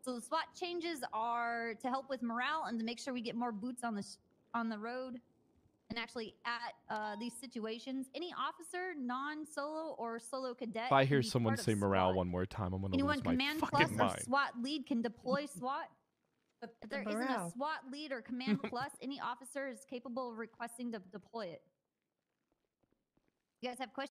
So the SWAT changes are to help with morale and to make sure we get more boots on the road and actually at these situations. Any officer, non-solo or solo cadet. If I hear someone say morale one more time, I'm gonna lose my command fucking plus mind. or SWAT lead can deploy SWAT. If there isn't a SWAT lead or command plus, any officer is capable of requesting to deploy it. You guys have questions?